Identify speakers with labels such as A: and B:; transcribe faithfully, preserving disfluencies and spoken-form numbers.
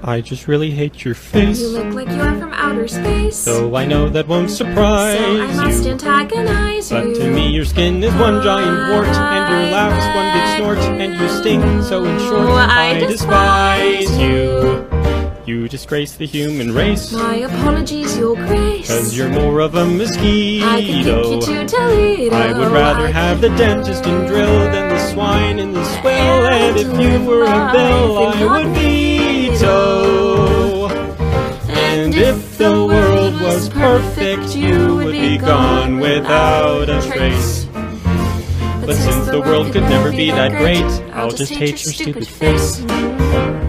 A: I just really hate your face.
B: You look like you are from outer space.
A: So I know that won't surprise
B: So I must
A: you.
B: antagonize
A: But
B: you.
A: to me your skin is one giant wart, and your laugh's one big snort, and you sting, so in short,
B: Oh, I
A: I despise you. You disgrace the human race.
B: My apologies, your grace.
A: Cause you're more of a mosquito.
B: I can kick you to Toledo.
A: I would rather
B: I
A: have the dentist in drill than the swine in the swill. And if you were a bill, I would veto. And if the world was perfect, you would be gone without a trace. But since the world could never be that great, I'll just hate your stupid face.